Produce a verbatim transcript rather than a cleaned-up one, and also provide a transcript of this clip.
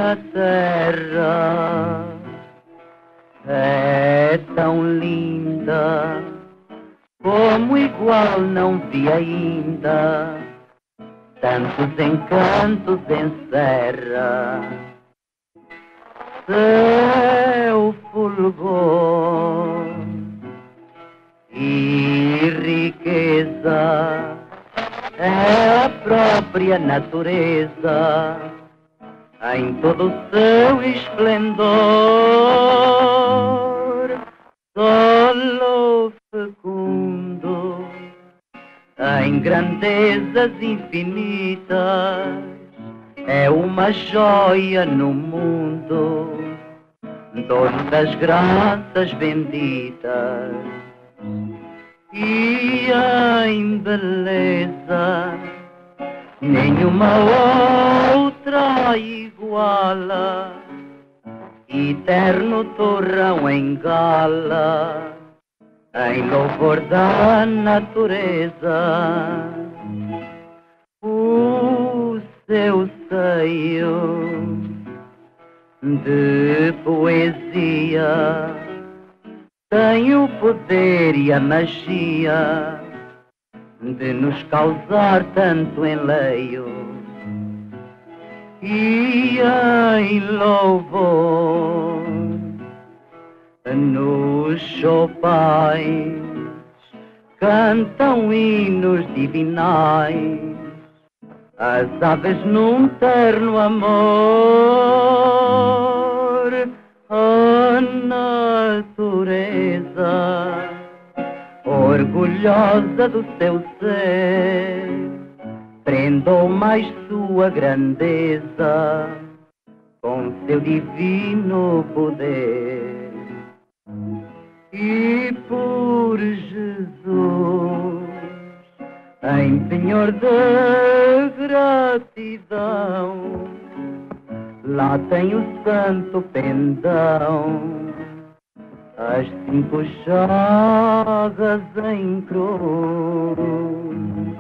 minha terra é tão linda, como igual não vi ainda, tantos encantos encerra. Seu fulgor e riqueza é a própria natureza em todo o seu esplendor, solo fecundo em grandezas infinitas, é uma joia no mundo, dono das graças benditas. E em beleza nenhuma outra iguala, eterno torrão em gala, em louvor da natureza. O seu seio de poesia tem o poder e a magia de nos causar tanto enleio. E em louvor nos chopais cantam hinos divinais, as aves num terno amor. A natureza, orgulhosa do seu ser, prendou mais sua grandeza com seu divino poder. E por Jesus, em penhor de gratidão, lá tem o santo pendão, as cinco chagas em cruz.